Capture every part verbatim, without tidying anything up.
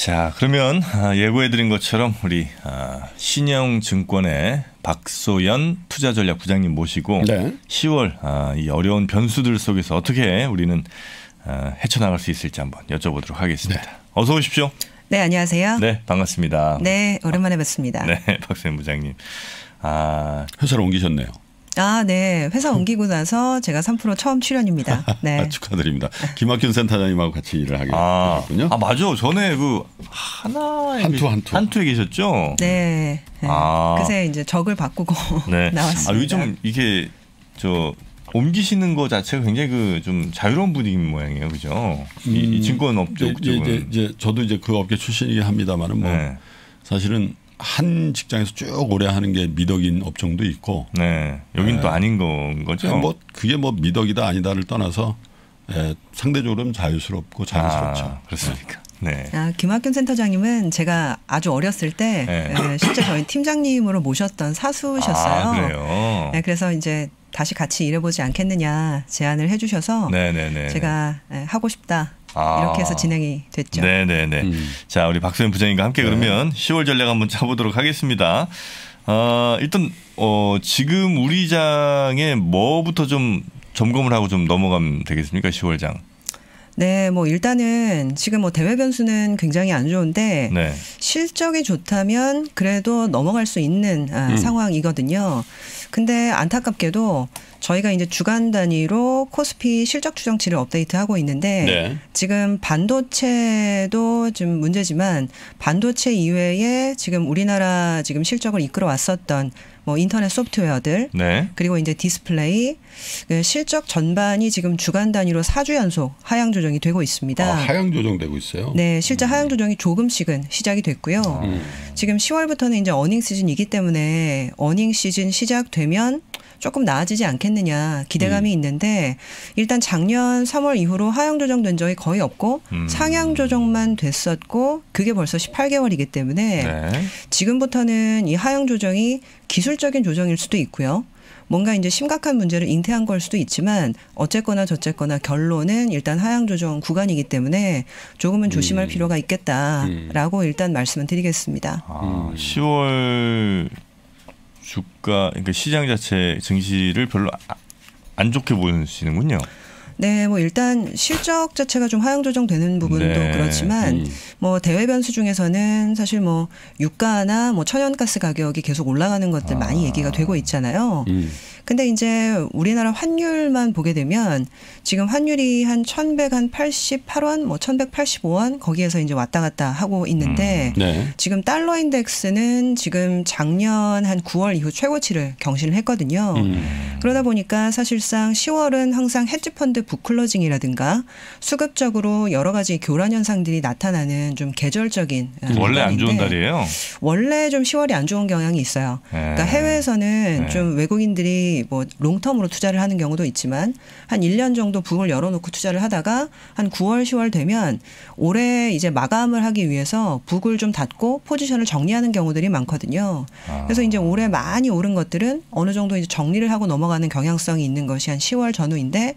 자, 그러면 예고해드린 것처럼 우리 신영증권의 박소연 투자전략 부장님 모시고 네. 시월 이 어려운 변수들 속에서 어떻게 우리는 헤쳐나갈 수 있을지 한번 여쭤보도록 하겠습니다. 네. 어서 오십시오. 네, 안녕하세요. 네, 반갑습니다. 네, 오랜만에 뵙습니다. 네, 박소연 부장님. 아, 회사를 옮기셨네요. 아, 네. 회사 옮기고 나서 제가 삼 프로 처음 출연입니다. 네. 축하드립니다. 김학균 센터장님하고 같이 일을 하게 아, 되셨군요. 아, 맞아. 전에 그 하나에 한투 한투 한투에 계셨죠? 네. 네. 아. 그새 이제 적을 바꾸고 네. 나왔습니다. 아, 요즘 이게 저 옮기시는 거 자체가 굉장히 그 좀 자유로운 분위기인 모양이에요, 그죠? 음, 이, 이 증권업쪽 이제, 쪽은 이제, 이제 저도 이제 그 업계 출신이긴 합니다만은 뭐 네. 사실은 한 직장에서 쭉 오래 하는 게 미덕인 업종도 있고, 네, 여긴 네. 또 아닌 건 거죠. 뭐 그게 뭐 미덕이다 아니다를 떠나서 예, 상대적으로는 자유스럽고 자유스럽죠. 아, 그렇습니까? 네. 아, 김학균 센터장님은 제가 아주 어렸을 때 네. 실제 저희 팀장님으로 모셨던 사수셨어요. 아, 그래요. 네, 그래서 이제 다시 같이 일해보지 않겠느냐 제안을 해주셔서 네네네. 제가 하고 싶다. 아. 이렇게 해서 진행이 됐죠. 네네네. 음. 자, 우리 박소연 부장님과 함께 네. 그러면 시월 전략 한번 짜보도록 하겠습니다. 어, 일단 어, 지금 우리 장에 뭐부터 좀 점검을 하고 좀 넘어가면 되겠습니까? 시월장. 네, 뭐 일단은 지금 뭐 대외 변수는 굉장히 안 좋은데 네. 실적이 좋다면 그래도 넘어갈 수 있는 아, 음. 상황이거든요. 근데 안타깝게도 저희가 이제 주간 단위로 코스피 실적 추정치를 업데이트하고 있는데 네. 지금 반도체도 좀 문제지만 반도체 이외에 지금 우리나라 지금 실적을 이끌어 왔었던 뭐 인터넷 소프트웨어들 네. 그리고 이제 디스플레이 실적 전반이 지금 주간 단위로 사 주 연속 하향 조정이 되고 있습니다. 아, 하향 조정되고 있어요? 네, 실제 음. 하향 조정이 조금씩은 시작이 됐고요. 음. 지금 시월부터는 이제 어닝 시즌이기 때문에 어닝 시즌 시작되면 조금 나아지지 않겠느냐 기대감이 음. 있는데 일단 작년 삼월 이후로 하향 조정된 적이 거의 없고 음. 상향 조정만 됐었고 그게 벌써 십팔 개월이기 때문에 네. 지금부터는 이 하향 조정이 기술적인 조정일 수도 있고요. 뭔가 이제 심각한 문제를 잉태한 걸 수도 있지만 어쨌거나 저쨌거나 결론은 일단 하향 조정 구간이기 때문에 조금은 조심할 음. 필요가 있겠다라고 음. 일단 말씀을 드리겠습니다. 아, 시월 주가 그러니까 시장 자체 증시를 별로 안 좋게 보시는군요. 네, 뭐 일단 실적 자체가 좀 하향 조정되는 부분도 네. 그렇지만 음. 뭐 대외 변수 중에서는 사실 뭐 유가나 뭐 천연가스 가격이 계속 올라가는 것들 아. 많이 얘기가 되고 있잖아요. 음. 근데 이제 우리나라 환율만 보게 되면 지금 환율이 한 천백팔십팔 원, 뭐 천백팔십오 원 거기에서 이제 왔다 갔다 하고 있는데 음. 네. 지금 달러 인덱스는 지금 작년 한 구월 이후 최고치를 경신을 했거든요. 음. 그러다 보니까 사실상 시월은 항상 헤지펀드 북클로징이라든가 수급적으로 여러 가지 교란 현상들이 나타나는 좀 계절적인 원래 안 좋은 달이에요? 원래 좀 시월이 안 좋은 경향이 있어요. 네. 그러니까 해외에서는 네. 좀 외국인들이 뭐 롱텀으로 투자를 하는 경우도 있지만 한 일 년 정도 북을 열어놓고 투자를 하다가 한 구월, 시월 되면 올해 이제 마감을 하기 위해서 북을 좀 닫고 포지션을 정리하는 경우들이 많거든요. 아. 그래서 이제 올해 많이 오른 것들은 어느 정도 이제 정리를 하고 넘어가는 경향성이 있는 것이 한 시월 전후인데 네.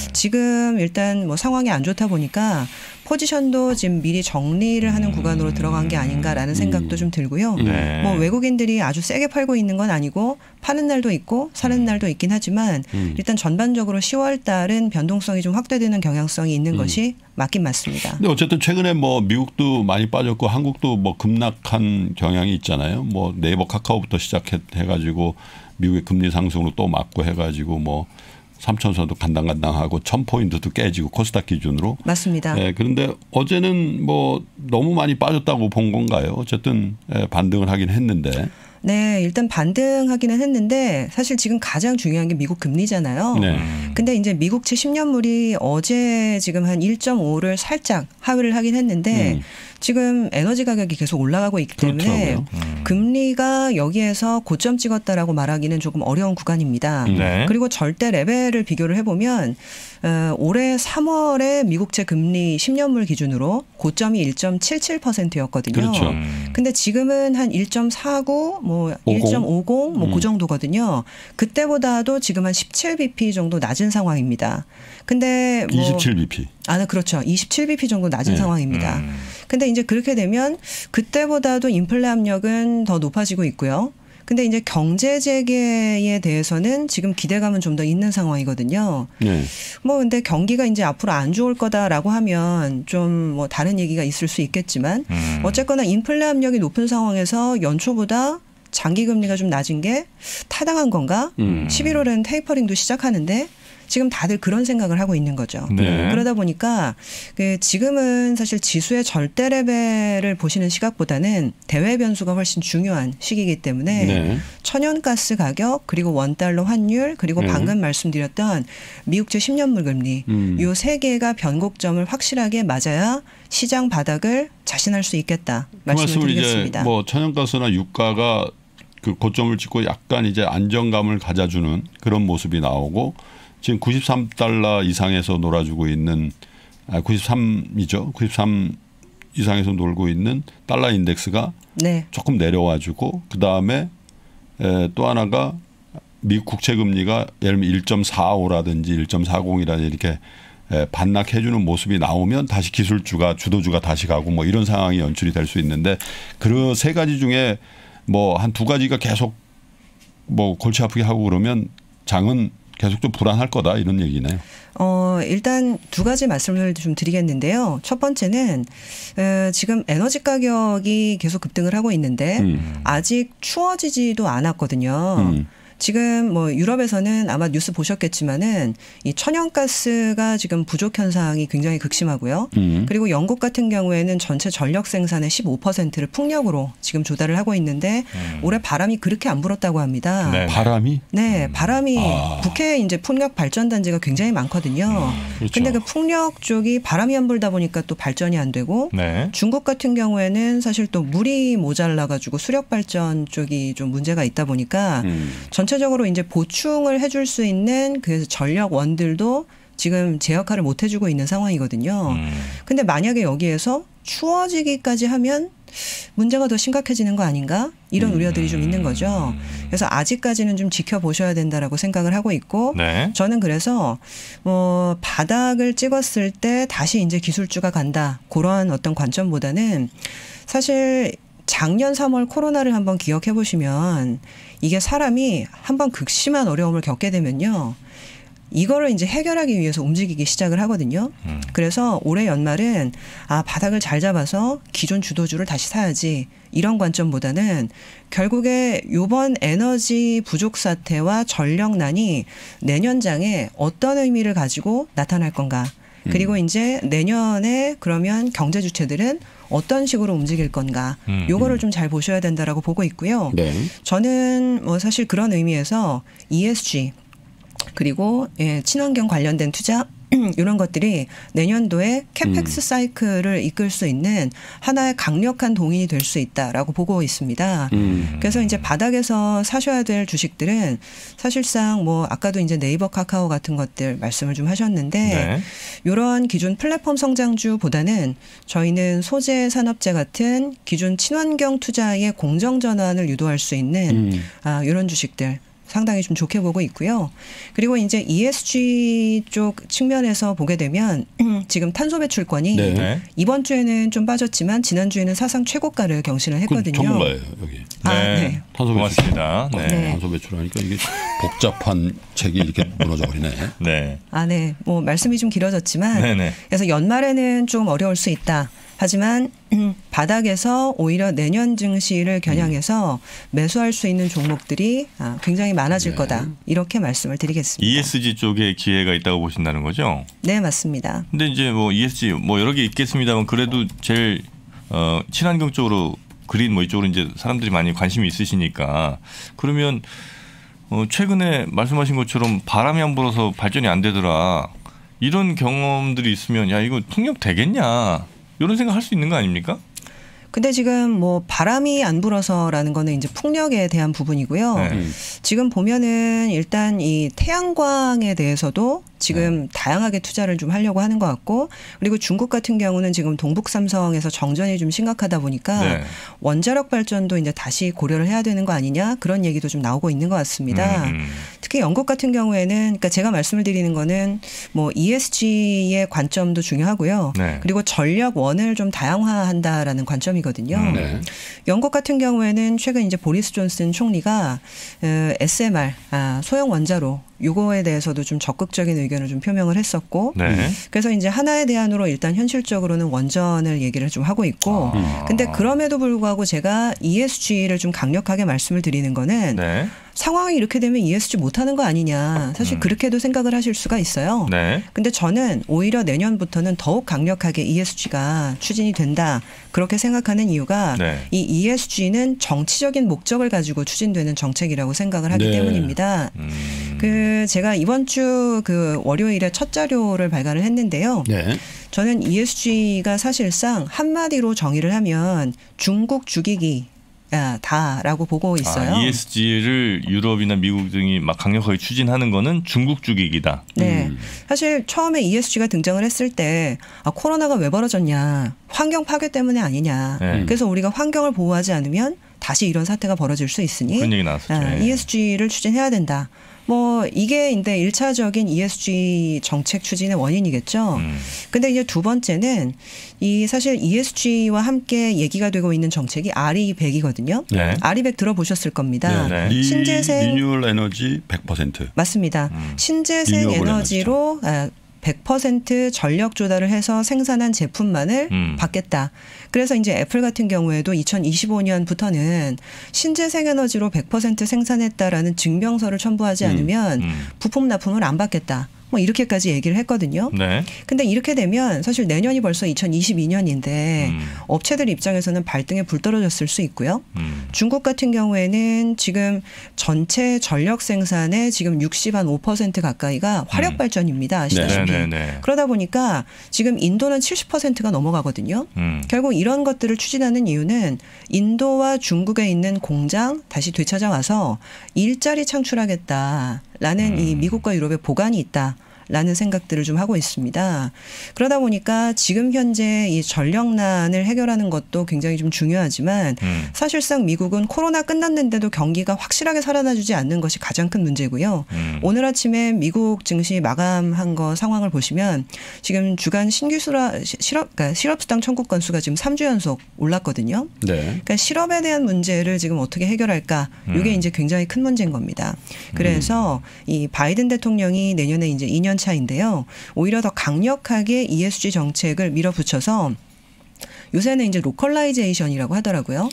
지금 일단 뭐 상황이 안 좋다 보니까 포지션도 지금 미리 정리를 하는 음. 구간으로 들어간 게 아닌가라는 생각도 좀 들고요. 네. 뭐 외국인들이 아주 세게 팔고 있는 건 아니고 파는 날도 있고 사는 날도 있긴 하지만 음. 일단 전반적으로 시월 달은 변동성이 좀 확대되는 경향성이 있는 음. 것이 맞긴 맞습니다. 근데 어쨌든 최근에 뭐 미국도 많이 빠졌고 한국도 뭐 급락한 경향이 있잖아요. 뭐 네이버 카카오부터 시작해가지고 미국의 금리 상승으로 또 맞고 해가지고 뭐 삼천선도 간당간당하고 천 포인트도 깨지고 코스닥 기준으로. 맞습니다. 예, 그런데 어제는 뭐 너무 많이 빠졌다고 본 건가요? 어쨌든 예, 반등을 하긴 했는데. 네, 일단 반등하기는 했는데 사실 지금 가장 중요한 게 미국 금리잖아요. 네. 근데 이제 미국채 십 년물이 어제 지금 한 일 점 오를 살짝 하회를 하긴 했는데 음. 지금 에너지 가격이 계속 올라가고 있기 때문에 음. 금리가 여기에서 고점 찍었다라고 말하기는 조금 어려운 구간입니다. 네. 그리고 절대 레벨을 비교를 해보면 어, 올해 삼월에 미국채 금리 십 년물 기준으로 고점이 일 점 칠칠 퍼센트였거든요. 그렇죠. 근데 지금은 한 일 점 사구, 뭐 일 점 오공 뭐 그 음. 정도거든요. 그때보다도 지금 한 십칠 비피 정도 낮은 상황입니다. 근데 뭐 이십칠 비피. 아, 네, 그렇죠. 이십칠 비피 정도 낮은 네. 상황입니다. 음. 근데 근데 이제 그렇게 되면 그때보다도 인플레 압력은 더 높아지고 있고요. 근데 이제 경제 재개에 대해서는 지금 기대감은 좀 더 있는 상황이거든요. 네. 뭐 근데 경기가 이제 앞으로 안 좋을 거다라고 하면 좀 뭐 다른 얘기가 있을 수 있겠지만 음. 어쨌거나 인플레 압력이 높은 상황에서 연초보다 장기 금리가 좀 낮은 게 타당한 건가? 음. 십일월엔 테이퍼링도 시작하는데 지금 다들 그런 생각을 하고 있는 거죠. 네. 그러다 보니까 그 지금은 사실 지수의 절대 레벨을 보시는 시각보다는 대외 변수가 훨씬 중요한 시기이기 때문에 네. 천연가스 가격 그리고 원달러 환율 그리고 네. 방금 말씀드렸던 미국채 십 년물 금리 음. 요 세 개가 변곡점을 확실하게 맞아야 시장 바닥을 자신할 수 있겠다 그 말씀을 말씀을 드리겠습니다. 이제 뭐 천연가스나 유가가 그 고점을 찍고 약간 이제 안정감을 가져주는 그런 모습이 나오고 지금 구십삼 달러 이상에서 놀아주고 있는 아 구십삼이죠. 구십삼 이상에서 놀고 있는 달러 인덱스가 네. 조금 내려와주고 그 다음에 또 하나가 미국 국채 금리가 예를 들면 일 점 사오라든지 일 점 사공이라든지 이렇게 반락해주는 모습이 나오면 다시 기술주가 주도주가 다시 가고 뭐 이런 상황이 연출이 될 수 있는데 그 세 가지 중에 뭐 한 두 가지가 계속 뭐 골치 아프게 하고 그러면 장은 계속 좀 불안할 거다 이런 얘기네요. 어, 일단 두 가지 말씀을 좀 드리겠는데요. 첫 번째는 에, 지금 에너지 가격이 계속 급등을 하고 있는데 음. 아직 추워지지도 않았거든요. 음. 지금 뭐 유럽에서는 아마 뉴스 보셨겠지만은 이 천연가스가 지금 부족 현상이 굉장히 극심하고요. 음. 그리고 영국 같은 경우에는 전체 전력 생산의 십오 퍼센트를 풍력으로 지금 조달을 하고 있는데 음. 올해 바람이 그렇게 안 불었다고 합니다. 네. 바람이 네, 바람이 아. 북해에 이제 풍력 발전 단지가 굉장히 많거든요. 그렇죠. 근데 그 풍력 쪽이 바람이 안 불다 보니까 또 발전이 안 되고 네. 중국 같은 경우에는 사실 또 물이 모자라 가지고 수력 발전 쪽이 좀 문제가 있다 보니까 음. 전체적으로 이제 보충을 해줄 수 있는 그 전력원들도 지금 제 역할을 못 해주고 있는 상황이거든요. 음. 근데 만약에 여기에서 추워지기까지 하면 문제가 더 심각해지는 거 아닌가? 이런 음. 우려들이 좀 있는 거죠. 그래서 아직까지는 좀 지켜보셔야 된다라고 생각을 하고 있고 네. 저는 그래서 뭐 바닥을 찍었을 때 다시 이제 기술주가 간다. 그러한 어떤 관점보다는 사실 작년 삼월 코로나를 한번 기억해 보시면 이게 사람이 한번 극심한 어려움을 겪게 되면요. 이거를 이제 해결하기 위해서 움직이기 시작을 하거든요. 음. 그래서 올해 연말은 아 바닥을 잘 잡아서 기존 주도주를 다시 사야지 이런 관점보다는 결국에 이번 에너지 부족 사태와 전력난이 내년장에 어떤 의미를 가지고 나타날 건가. 그리고 음. 이제 내년에 그러면 경제 주체들은 어떤 식으로 움직일 건가. 음. 요거를 좀 잘 보셔야 된다라고 보고 있고요. 네. 저는 뭐 사실 그런 의미에서 이에스지 그리고 예, 친환경 관련된 투자 이런 것들이 내년도에 캐펙스 음. 사이클을 이끌 수 있는 하나의 강력한 동인이 될 수 있다라고 보고 있습니다. 음. 그래서 이제 바닥에서 사셔야 될 주식들은 사실상 뭐 아까도 이제 네이버 카카오 같은 것들 말씀을 좀 하셨는데 네. 이런 기존 플랫폼 성장주보다는 저희는 소재 산업재 같은 기존 친환경 투자의 공정 전환을 유도할 수 있는 음. 아, 이런 주식들 상당히 좀 좋게 보고 있고요. 그리고 이제 이에스지 쪽 측면에서 보게 되면 지금 탄소 배출권이 네. 네. 이번 주에는 좀 빠졌지만 지난 주에는 사상 최고가를 경신을 그 했거든요. 전문가예요 여기. 아, 네. 네. 탄소 배출. 고맙습니다. 네. 네. 탄소 배출하니까 이게 복잡한 책이 이렇게 무너져 버리네. 네. 아, 네. 뭐 말씀이 좀 길어졌지만 네네. 그래서 연말에는 좀 어려울 수 있다. 하지만 바닥에서 오히려 내년 증시를 겨냥해서 매수할 수 있는 종목들이 아, 굉장히 많아질 네. 거다. 이렇게 말씀을 드리겠습니다. 이에스지 쪽에 기회가 있다고 보신다는 거죠? 네, 맞습니다. 근데 이제 뭐 이에스지 뭐 여러 개 있겠습니다만 그래도 제일 어, 친환경 쪽으로 그린 뭐 이쪽으로 이제 사람들이 많이 관심이 있으시니까 그러면 어, 최근에 말씀하신 것처럼 바람이 안 불어서 발전이 안 되더라. 이런 경험들이 있으면 야 이거 풍력 되겠냐 이런 생각 할 수 있는 거 아닙니까? 근데 지금 뭐 바람이 안 불어서라는 거는 이제 풍력에 대한 부분이고요. 네. 음. 지금 보면은 일단 이 태양광에 대해서도 지금 네. 다양하게 투자를 좀 하려고 하는 것 같고 그리고 중국 같은 경우는 지금 동북삼성에서 정전이 좀 심각하다 보니까 네. 원자력 발전도 이제 다시 고려를 해야 되는 거 아니냐 그런 얘기도 좀 나오고 있는 것 같습니다. 음. 특히 영국 같은 경우에는 그러니까 제가 말씀을 드리는 거는 뭐 이에스지의 관점도 중요하고요. 네. 그리고 전력원을 좀 다양화한다라는 관점이거든요. 음. 네. 영국 같은 경우에는 최근 이제 보리스 존슨 총리가 에스엠알 아, 소형 원자로 요거에 대해서도 좀 적극적인 의견을 좀 표명을 했었고 네. 그래서 이제 하나의 대안으로 일단 현실적으로는 원전을 얘기를 좀 하고 있고 아. 근데 그럼에도 불구하고 제가 이에스지를 좀 강력하게 말씀을 드리는 거는 네. 상황이 이렇게 되면 이에스지 못하는 거 아니냐. 사실 음. 그렇게도 생각을 하실 수가 있어요. 네. 근데 저는 오히려 내년부터는 더욱 강력하게 이에스지가 추진이 된다. 그렇게 생각하는 이유가 네. 이 이에스지는 정치적인 목적을 가지고 추진되는 정책이라고 생각을 하기 네. 때문입니다. 음. 그 제가 이번 주 그 월요일에 첫 자료를 발간을 했는데요. 네. 저는 이에스지가 사실상 한마디로 정의를 하면 중국 죽이기 다라고 보고 있어요. 아, 이에스지를 유럽이나 미국 등이 막 강력하게 추진하는 거는 중국 죽이기다. 네, 음. 사실 처음에 이에스지가 등장을 했을 때 아, 코로나가 왜 벌어졌냐, 환경 파괴 때문에 아니냐. 네. 그래서 우리가 환경을 보호하지 않으면 다시 이런 사태가 벌어질 수 있으니 그런 얘기 나왔었죠. 아, 이에스지를 추진해야 된다. 뭐 이게 이제 일차적인 이에스지 정책 추진의 원인이겠죠. 음. 근데 이제 두 번째는 이 사실 이에스지와 함께 얘기가 되고 있는 정책이 알이백이거든요. 네. 알이백 들어보셨을 겁니다. 네. 네. 신재생 리뉴얼 에너지 백 퍼센트. 맞습니다. 음. 신재생 에너지로 아, 백 퍼센트 전력 조달을 해서 생산한 제품만을 음. 받겠다. 그래서 이제 애플 같은 경우에도 이천이십오 년부터는 신재생 에너지로 백 퍼센트 생산했다라는 증명서를 첨부하지 않으면 음. 음. 부품 납품을 안 받겠다. 뭐 이렇게까지 얘기를 했거든요. 네. 근데 이렇게 되면 사실 내년이 벌써 이천이십이 년인데 음. 업체들 입장에서는 발등에 불 떨어졌을 수 있고요. 음. 중국 같은 경우에는 지금 전체 전력 생산의 지금 육십 한 오 퍼센트 가까이가 화력 발전입니다. 아시다시피. 네. 네. 네. 그러다 보니까 지금 인도는 칠십 퍼센트가 넘어가거든요. 음. 결국 이런 것들을 추진하는 이유는 인도와 중국에 있는 공장 다시 되찾아와서 일자리 창출하겠다라는 음. 이 미국과 유럽의 보관이 있다. 라는 생각들을 좀 하고 있습니다. 그러다 보니까 지금 현재 이 전력난을 해결하는 것도 굉장히 좀 중요하지만 음. 사실상 미국은 코로나 끝났는데도 경기가 확실하게 살아나주지 않는 것이 가장 큰 문제고요. 음. 오늘 아침에 미국 증시 마감한 거 상황을 보시면 지금 주간 신규 수라, 실업, 그러니까 실업수당 청구 건수가 지금 삼 주 연속 올랐거든요. 네. 그러니까 실업에 대한 문제를 지금 어떻게 해결할까? 이게 음. 이제 굉장히 큰 문제인 겁니다. 그래서 음. 이 바이든 대통령이 내년에 이제 이 년 차인데요. 오히려 더 강력하게 이에스지 정책을 밀어붙여서 요새는 이제 로컬라이제이션이라고 하더라고요.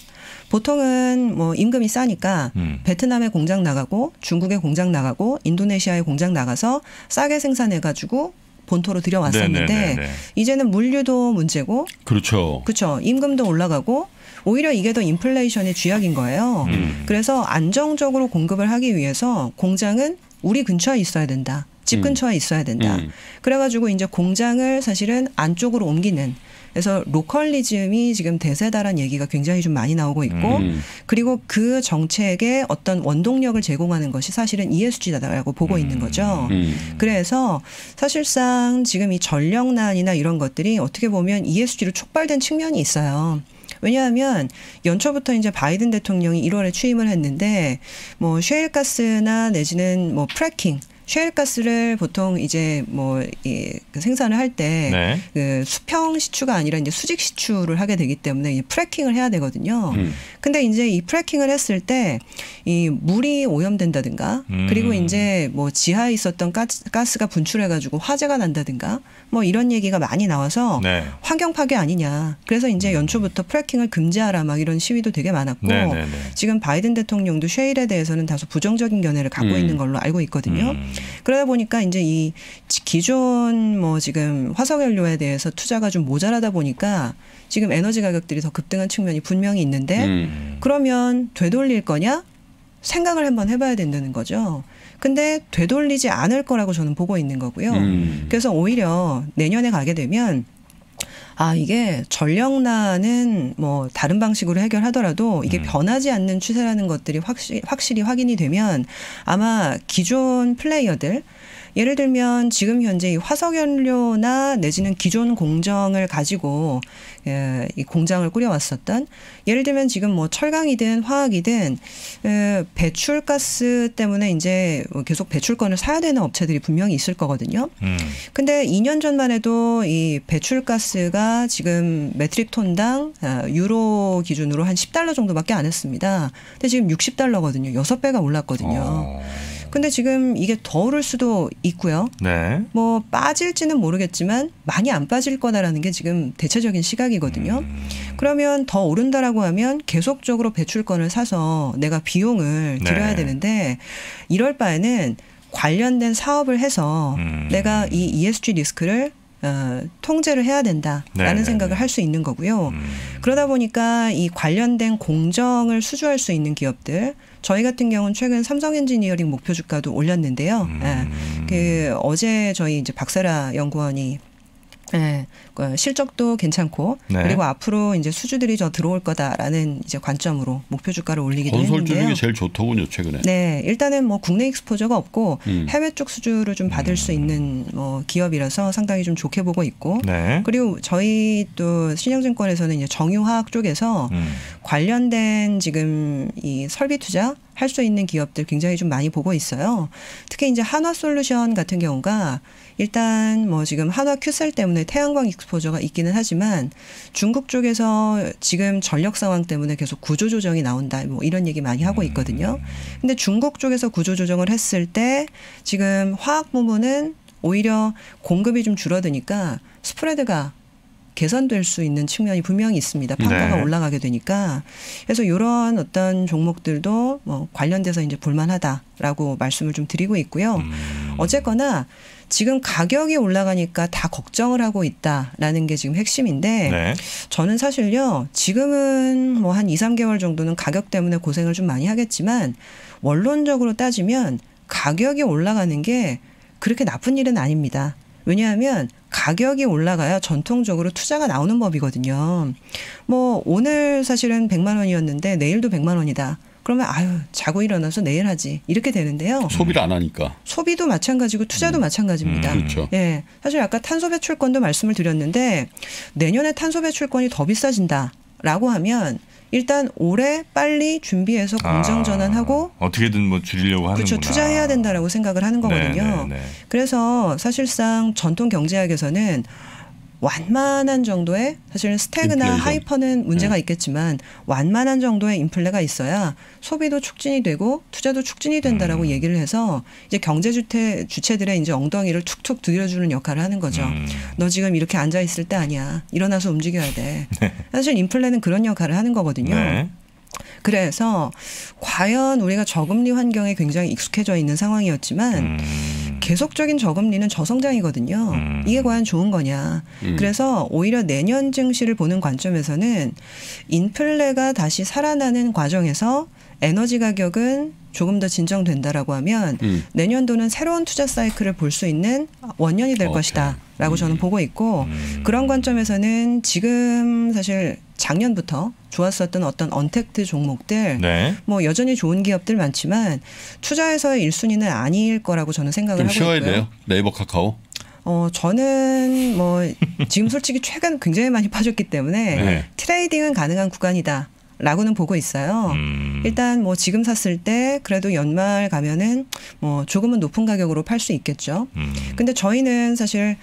보통은 뭐 임금이 싸니까 음. 베트남에 공장 나가고 중국에 공장 나가고 인도네시아에 공장 나가서 싸게 생산해가지고 본토로 들여왔었는데 네네네네. 이제는 물류도 문제고 그렇죠. 그렇죠. 임금도 올라가고 오히려 이게 더 인플레이션의 쥐약인 거예요. 음. 그래서 안정적으로 공급을 하기 위해서 공장은 우리 근처에 있어야 된다. 집 근처에 있어야 된다. 음. 그래가지고 이제 공장을 사실은 안쪽으로 옮기는. 그래서 로컬리즘이 지금 대세다란 얘기가 굉장히 좀 많이 나오고 있고 음. 그리고 그 정책에 어떤 원동력을 제공하는 것이 사실은 이에스지다라고 보고 음. 있는 거죠. 음. 그래서 사실상 지금 이 전력난이나 이런 것들이 어떻게 보면 이에스지로 촉발된 측면이 있어요. 왜냐하면 연초부터 이제 바이든 대통령이 일월에 취임을 했는데 뭐 셰일가스나 내지는 뭐 프래킹 셰일가스를 보통 이제 뭐 이 생산을 할 때 네. 그 수평 시추가 아니라 이제 수직 시추를 하게 되기 때문에 이제 프래킹을 해야 되거든요. 음. 근데 이제 이 프래킹을 했을 때 이 물이 오염된다든가 음. 그리고 이제 뭐 지하에 있었던 가스, 가스가 분출해가지고 화재가 난다든가 뭐 이런 얘기가 많이 나와서 네. 환경 파괴 아니냐. 그래서 이제 연초부터 프래킹을 금지하라 막 이런 시위도 되게 많았고 네네네. 지금 바이든 대통령도 셰일에 대해서는 다소 부정적인 견해를 갖고 음. 있는 걸로 알고 있거든요. 음. 그러다 보니까 이제 이 기존 뭐 지금 화석연료에 대해서 투자가 좀 모자라다 보니까 지금 에너지 가격들이 더 급등한 측면이 분명히 있는데 음. 그러면 되돌릴 거냐? 생각을 한번 해봐야 된다는 거죠. 근데 되돌리지 않을 거라고 저는 보고 있는 거고요. 음. 그래서 오히려 내년에 가게 되면 아, 이게 전력난은 뭐 다른 방식으로 해결하더라도 이게 음. 변하지 않는 추세라는 것들이 확실히, 확실히 확인이 되면 아마 기존 플레이어들 예를 들면 지금 현재 이 화석연료나 내지는 기존 공정을 가지고 예, 이 공장을 꾸려왔었던 예를 들면 지금 뭐 철강이든 화학이든 예, 배출가스 때문에 이제 계속 배출권을 사야 되는 업체들이 분명히 있을 거거든요. 음. 근데 이 년 전만 해도 이 배출가스가 지금 메트릭 톤당 유로 기준으로 한 십 달러 정도밖에 안 했습니다. 근데 지금 육십 달러거든요. 여섯 배가 올랐거든요. 어. 근데 지금 이게 더 오를 수도 있고요. 네. 뭐 빠질지는 모르겠지만 많이 안 빠질 거다라는 게 지금 대체적인 시각이거든요. 음. 그러면 더 오른다라고 하면 계속적으로 배출권을 사서 내가 비용을 들여야 네. 되는데 이럴 바에는 관련된 사업을 해서 음. 내가 이 이에스지 리스크를 어, 통제를 해야 된다라는 네네네. 생각을 할 수 있는 거고요. 음. 그러다 보니까 이 관련된 공정을 수주할 수 있는 기업들 저희 같은 경우는 최근 삼성 엔지니어링 목표 주가도 올렸는데요. 음. 예, 그 어제 저희 이제 박세라 연구원이 네, 실적도 괜찮고 네. 그리고 앞으로 이제 수주들이 더 들어올 거다라는 이제 관점으로 목표 주가를 올리기도 했는데요. 건설 주식이 제일 좋더군요 최근에. 네, 일단은 뭐 국내 익스포저가 없고 음. 해외 쪽 수주를 좀 받을 음. 수 있는 뭐 기업이라서 상당히 좀 좋게 보고 있고 네. 그리고 저희 또 신영증권에서는 이제 정유화학 쪽에서 음. 관련된 지금 이 설비 투자 할 수 있는 기업들 굉장히 좀 많이 보고 있어요. 특히 이제 한화솔루션 같은 경우가 일단 뭐 지금 한화 큐셀 때문에 태양광 익스포저가 있기는 하지만 중국 쪽에서 지금 전력 상황 때문에 계속 구조 조정이 나온다 뭐 이런 얘기 많이 하고 있거든요. 근데 중국 쪽에서 구조 조정을 했을 때 지금 화학 부문은 오히려 공급이 좀 줄어드니까 스프레드가 개선될 수 있는 측면이 분명히 있습니다. 판가가 네. 올라가게 되니까. 그래서 이런 어떤 종목들도 뭐 관련돼서 이제 볼만하다라고 말씀을 좀 드리고 있고요. 음. 어쨌거나 지금 가격이 올라가니까 다 걱정을 하고 있다라는 게 지금 핵심인데 네. 저는 사실요. 지금은 뭐 한 이, 삼 개월 정도는 가격 때문에 고생을 좀 많이 하겠지만 원론적으로 따지면 가격이 올라가는 게 그렇게 나쁜 일은 아닙니다. 왜냐하면 가격이 올라가야 전통적으로 투자가 나오는 법이거든요. 뭐 오늘 사실은 백만 원이었는데 내일도 백만 원이다. 그러면 아유 자고 일어나서 내일 하지 이렇게 되는데요. 소비를 안 하니까. 소비도 마찬가지고 투자도 음. 마찬가지입니다. 음, 그렇죠. 예, 사실 아까 탄소 배출권도 말씀을 드렸는데 내년에 탄소 배출권이 더 비싸진다라고 하면 일단 올해 빨리 준비해서 공정 전환하고 아, 어떻게든 뭐 줄이려고 하는구나. 그렇죠. 투자해야 된다라고 생각을 하는 거거든요. 네, 네, 네. 그래서 사실상 전통 경제학에서는 완만한 정도의 사실은 스태그나 인플레이션. 하이퍼는 문제가 네. 있겠지만 완만한 정도의 인플레가 있어야 소비도 촉진이 되고 투자도 촉진이 된다라고 음. 얘기를 해서 이제 경제 주체 주체들의 이제 엉덩이를 툭툭 들여주는 역할을 하는 거죠. 음. 너 지금 이렇게 앉아 있을 때 아니야. 일어나서 움직여야 돼. 네. 사실 인플레는 그런 역할을 하는 거거든요. 네. 그래서 과연 우리가 저금리 환경에 굉장히 익숙해져 있는 상황이었지만 음. 계속적인 저금리는 저성장이거든요. 음. 이게 과연 좋은 거냐. 음. 그래서 오히려 내년 증시를 보는 관점에서는 인플레가 다시 살아나는 과정에서 에너지 가격은 조금 더 진정된다라고 하면 음. 내년도는 새로운 투자 사이클을 볼 수 있는 원년이 될 오케이. 것이다 라고 음. 저는 보고 있고 음. 그런 관점에서는 지금 사실 작년부터 좋았었던 어떤 언택트 종목들 네. 뭐 여전히 좋은 기업들 많지만 투자에서의 일 순위는 아닐 거라고 저는 생각을 하고 있고요. 좀 쉬어야 돼요. 네이버 카카오. 어 저는 뭐 지금 솔직히 최근 굉장히 많이 빠졌기 때문에 네. 트레이딩은 가능한 구간이다. 라고는 보고 있어요. 음. 일단 뭐 지금 샀을 때 그래도 연말 가면은 뭐 조금은 높은 가격으로 팔 수 있겠죠. 음. 근데 저희는 사실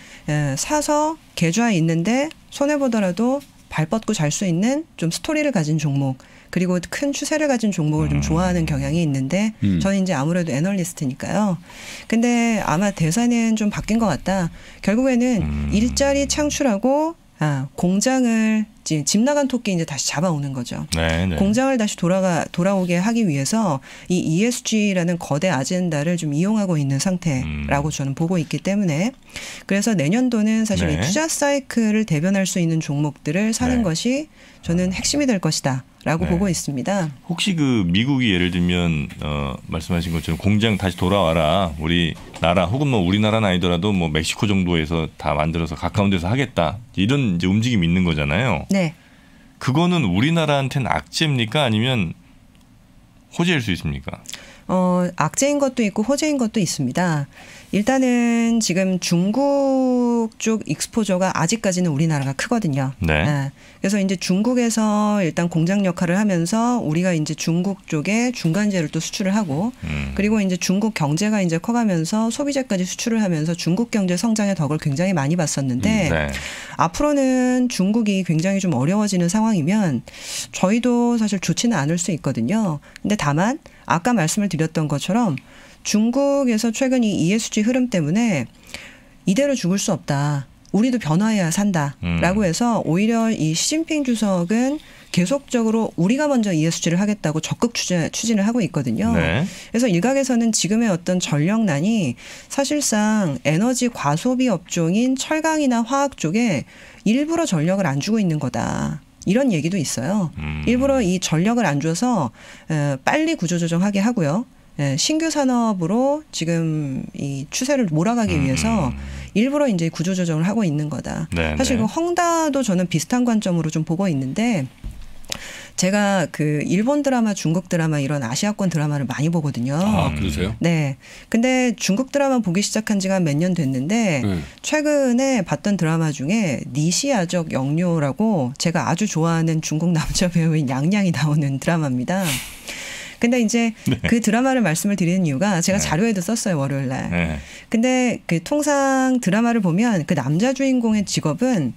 사서 계좌에 있는데 손해보더라도 발 뻗고 잘 수 있는 좀 스토리를 가진 종목 그리고 큰 추세를 가진 종목을 음. 좀 좋아하는 경향이 있는데 음. 저는 이제 아무래도 애널리스트니까요. 근데 아마 대사는 좀 바뀐 것 같다. 결국에는 음. 일자리 창출하고 아, 공장을 집 나간 토끼 이제 다시 잡아오는 거죠. 네, 네. 공장을 다시 돌아가 돌아오게 하기 위해서 이 이에스지라는 거대 아젠다를 좀 이용하고 있는 상태라고 음. 저는 보고 있기 때문에 그래서 내년도는 사실 네. 이 투자 사이클을 대변할 수 있는 종목들을 사는 네. 것이 저는 핵심이 될 것이다. 라고 네. 보고 있습니다. 혹시 그 미국이 예를 들면 어, 말씀하신 것처럼 공장 다시 돌아와라. 우리 나라 혹은 뭐 우리나라는 아니더라도 뭐 멕시코 정도에서 다 만들어서 가까운 데서 하겠다. 이런 이제 움직임이 있는 거잖아요. 네. 그거는 우리나라한테는 악재입니까? 아니면 호재일 수 있습니까? 어, 악재인 것도 있고 호재인 것도 있습니다. 일단은 지금 중국 쪽 익스포저가 아직까지는 우리나라가 크거든요. 네. 네. 그래서 이제 중국에서 일단 공장 역할을 하면서 우리가 이제 중국 쪽에 중간재를 또 수출을 하고 음. 그리고 이제 중국 경제가 이제 커가면서 소비재까지 수출을 하면서 중국 경제 성장의 덕을 굉장히 많이 봤었는데 음, 네. 앞으로는 중국이 굉장히 좀 어려워지는 상황이면 저희도 사실 좋지는 않을 수 있거든요. 근데 다만 아까 말씀을 드렸던 것처럼 중국에서 최근 이 이에스지 흐름 때문에 이대로 죽을 수 없다. 우리도 변화해야 산다라고 해서 오히려 이 시진핑 주석은 계속적으로 우리가 먼저 이에스지를 하겠다고 적극 추진, 추진을 하고 있거든요. 네. 그래서 일각에서는 지금의 어떤 전력난이 사실상 에너지 과소비 업종인 철강이나 화학 쪽에 일부러 전력을 안 주고 있는 거다. 이런 얘기도 있어요. 음. 일부러 이 전력을 안 줘서 빨리 구조조정하게 하고요. 신규 산업으로 지금 이 추세를 몰아가기 음. 위해서 일부러 이제 구조조정을 하고 있는 거다. 네네. 사실 그 헝다도 저는 비슷한 관점으로 좀 보고 있는데 제가 그 일본 드라마, 중국 드라마 이런 아시아권 드라마를 많이 보거든요. 아, 그러세요? 네. 근데 중국 드라마 보기 시작한 지가 몇 년 됐는데 음. 최근에 봤던 드라마 중에 니시아적 영료라고 제가 아주 좋아하는 중국 남자 배우인 양양이 나오는 드라마입니다. 근데 이제 네. 그 드라마를 말씀을 드리는 이유가 제가 네. 자료에도 썼어요, 월요일 날. 네. 근데 그 통상 드라마를 보면 그 남자 주인공의 직업은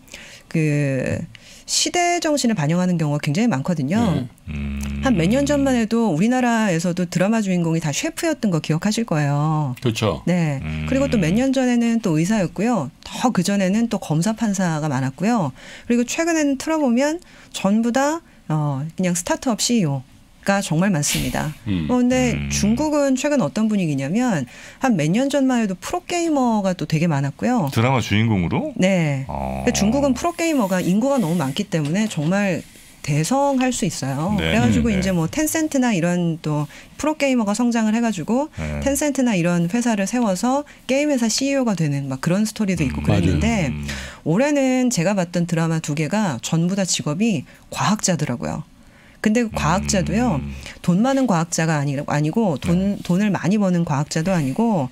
그 시대 정신을 반영하는 경우가 굉장히 많거든요. 음. 한 몇 년 전만 해도 우리나라에서도 드라마 주인공이 다 셰프였던 거 기억하실 거예요. 그렇죠. 네. 음. 그리고 또 몇 년 전에는 또 의사였고요. 더 그전에는 또 검사 판사가 많았고요. 그리고 최근에는 틀어보면 전부 다 어, 그냥 스타트업 씨이오. 가 정말 많습니다. 음. 그런데 음. 중국은 최근 어떤 분위기냐면 한 몇 년 전만 해도 프로게이머가 또 되게 많았고요. 드라마 주인공으로? 네. 어. 중국은 프로게이머가 인구가 너무 많기 때문에 정말 대성할 수 있어요. 네. 그래가지고 네. 이제 뭐 텐센트나 이런 또 프로게이머가 성장을 해가지고 네. 텐센트나 이런 회사를 세워서 게임 회사 씨이오가 되는 막 그런 스토리도 있고 음, 그랬는데 음. 올해는 제가 봤던 드라마 두 개가 전부 다 직업이 과학자더라고요. 근데 과학자도요, 음. 돈 많은 과학자가 아니, 아니고 돈, 네. 돈을 많이 버는 과학자도 아니고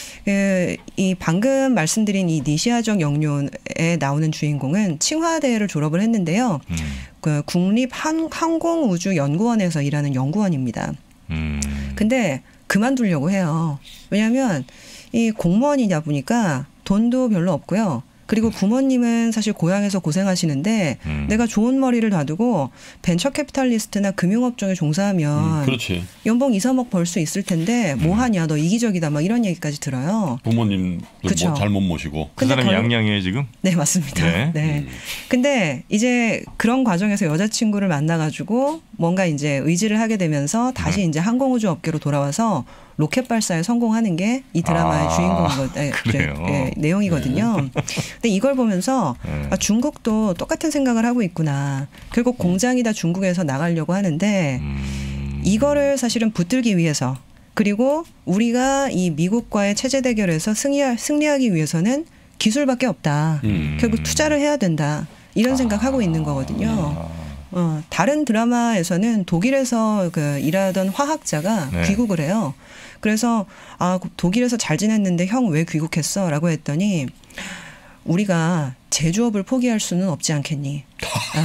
그, 이 방금 말씀드린 이 니시아적 영료에 나오는 주인공은 칭화대를 졸업을 했는데요. 음. 그 국립 한, 항공우주연구원에서 일하는 연구원입니다. 음. 근데 그만두려고 해요. 왜냐하면 이 공무원이다 보니까 돈도 별로 없고요. 그리고 부모님은 사실 고향에서 고생하시는데 음. 내가 좋은 머리를 놔두고 벤처 캐피탈리스트나 금융업종에 종사하면 음, 그렇지. 연봉 이, 삼억 벌 수 있을 텐데 음. 뭐 하냐 너 이기적이다 막 이런 얘기까지 들어요. 부모님 뭐 잘못 모시고. 그 사람이 결... 양양이에요 지금? 네 맞습니다. 네. 네. 음. 근데 이제 그런 과정에서 여자친구를 만나가지고 뭔가 이제 의지를 하게 되면서 다시 음. 이제 항공우주 업계로 돌아와서 로켓 발사에 성공하는 게 이 드라마의 아, 주인공 네, 네, 내용이거든요. 네. 근데 이걸 보면서 네. 아, 중국도 똑같은 생각을 하고 있구나. 결국 공장이 다 중국에서 나가려고 하는데 음. 이거를 사실은 붙들기 위해서 그리고 우리가 이 미국과의 체제 대결에서 승리하, 승리하기 위해서는 기술밖에 없다. 음. 결국 투자를 해야 된다. 이런 아. 생각하고 있는 거거든요. 아. 어, 다른 드라마에서는 독일에서 그 일하던 화학자가 네. 귀국을 해요. 그래서 아 독일에서 잘 지냈는데 형 왜 귀국했어? 라고 했더니 우리가 제조업을 포기할 수는 없지 않겠니? 아,